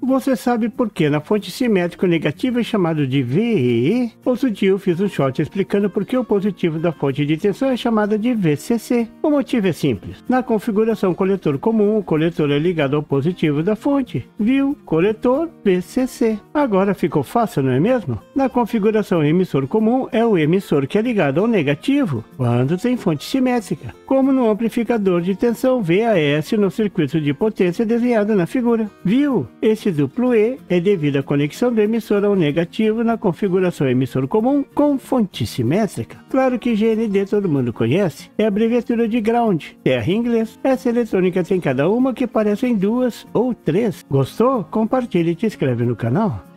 Você sabe por que na fonte simétrica o negativo é chamado de VEE? Outro dia eu fiz um short explicando por que o positivo da fonte de tensão é chamada de VCC. O motivo é simples. Na configuração coletor comum, o coletor é ligado ao positivo da fonte. Viu? Coletor VCC. Agora ficou fácil, não é mesmo? Na configuração emissor comum, é o emissor que é ligado ao negativo, quando tem fonte simétrica, como no amplificador de tensão VAS no circuito de potência desenhado na figura. Viu? Esse duplo E é devido à conexão do emissor ao negativo na configuração emissor comum com fonte simétrica. Claro que GND todo mundo conhece, é a abreviatura de ground, terra em inglês. Essa eletrônica tem cada uma que parecem duas ou três. Gostou? Compartilhe e te inscreve no canal.